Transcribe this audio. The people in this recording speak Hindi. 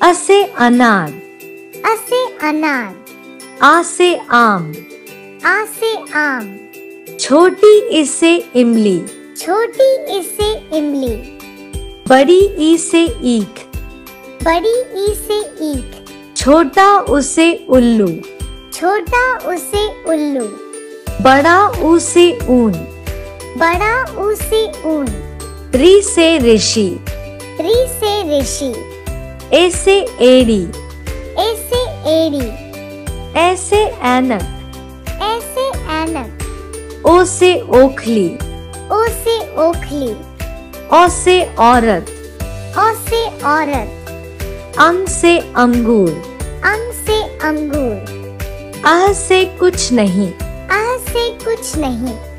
अ से अनार, अ से अनार। आ से आम, आ से आम। छोटी ई से इमली, छोटी ई से इमली। बड़ी ई से ईख, बड़ी ई से ईख। छोटा उ से उल्लू, छोटा उ से उल्लू। बड़ा ऊ से ऊन, बड़ा ऊ से ऊन। री से ऋषि, री से ऋषि। ए से एड़ी, ए से एड़ी। ए से ऐनक, ए से ऐनक। ओ से ओखली, ओ से ओखली। औ से औरत, औ से औरत। अं से अंगूर, अं से अंगूर। आह से कुछ नहीं, आह से कुछ नहीं।